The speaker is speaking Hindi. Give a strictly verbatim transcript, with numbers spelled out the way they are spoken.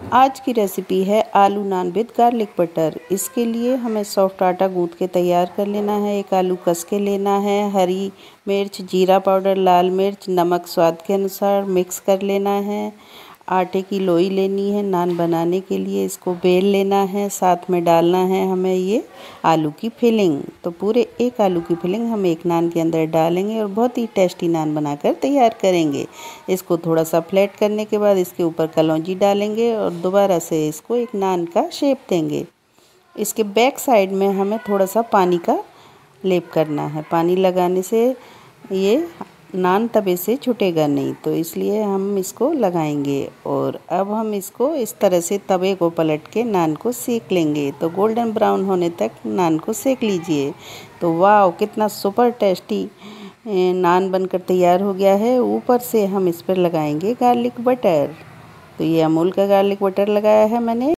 आज की रेसिपी है आलू नान विद गार्लिक बटर। इसके लिए हमें सॉफ्ट आटा गूंथ के तैयार कर लेना है। एक आलू कस के लेना है। हरी मिर्च, जीरा पाउडर, लाल मिर्च, नमक स्वाद के अनुसार मिक्स कर लेना है। आटे की लोई लेनी है नान बनाने के लिए, इसको बेल लेना है। साथ में डालना है हमें ये आलू की फिलिंग। तो पूरे एक आलू की फिलिंग हम एक नान के अंदर डालेंगे और बहुत ही टेस्टी नान बनाकर तैयार करेंगे। इसको थोड़ा सा फ्लैट करने के बाद इसके ऊपर कलौंजी डालेंगे और दोबारा से इसको एक नान का शेप देंगे। इसके बैक साइड में हमें थोड़ा सा पानी का लेप करना है। पानी लगाने से ये नान तवे से छूटेगा नहीं, तो इसलिए हम इसको लगाएंगे। और अब हम इसको इस तरह से तवे को पलट के नान को सेक लेंगे। तो गोल्डन ब्राउन होने तक नान को सेक लीजिए। तो वाह, कितना सुपर टेस्टी नान बनकर तैयार हो गया है। ऊपर से हम इस पर लगाएंगे गार्लिक बटर। तो ये अमूल का गार्लिक बटर लगाया है मैंने।